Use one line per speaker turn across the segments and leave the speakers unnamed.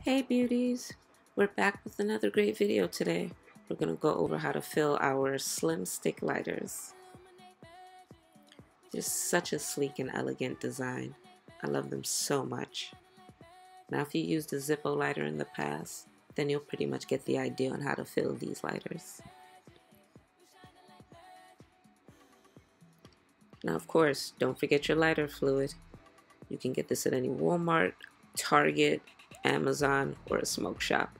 Hey beauties, we're back with another great video today. We're going to go over how to fill our slim stick lighters. Just such a sleek and elegant design. I love them so much. Now if you used a Zippo lighter in the past, then you'll pretty much get the idea on how to fill these lighters. Now of course, don't forget your lighter fluid. You can get this at any Walmart, Target, Amazon, or a smoke shop.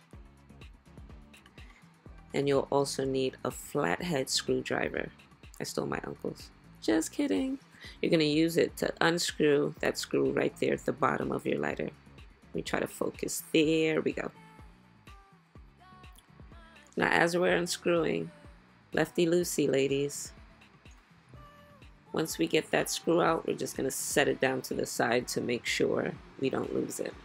And you'll also need a flathead screwdriver. I stole my uncle's. Just kidding. You're going to use it to unscrew that screw right there at the bottom of your lighter. Let me try to focus. There we go. Now as we're unscrewing, lefty-loosey ladies. Once we get that screw out, we're just going to set it down to the side to make sure we don't lose it.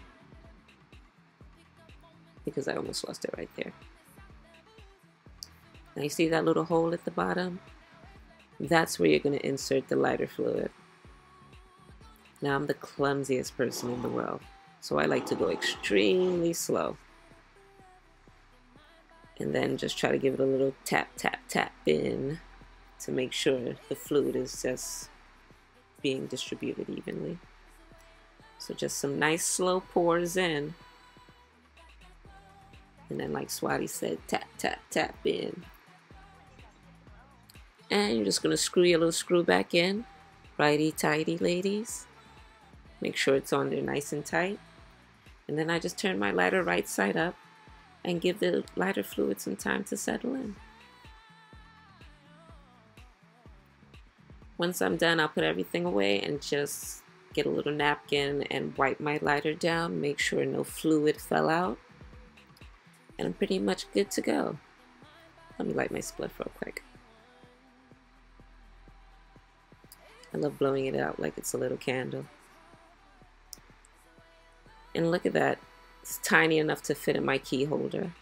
Because I almost lost it right there. Now you see that little hole at the bottom? That's where you're going to insert the lighter fluid. Now I'm the clumsiest person in the world, so I like to go extremely slow. And then just try to give it a little tap, tap, tap in to make sure the fluid is just being distributed evenly. So just some nice slow pours in. And then like Swati said, tap, tap, tap in. And you're just going to screw your little screw back in. Righty-tighty, ladies. Make sure it's on there nice and tight. And then I just turn my lighter right side up and give the lighter fluid some time to settle in. Once I'm done, I'll put everything away and just get a little napkin and wipe my lighter down. Make sure no fluid fell out. And I'm pretty much good to go. Let me light my spliff real quick. I love blowing it out like it's a little candle. And look at that. It's tiny enough to fit in my key holder.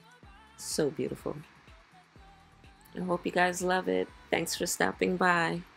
So beautiful. I hope you guys love it. Thanks for stopping by.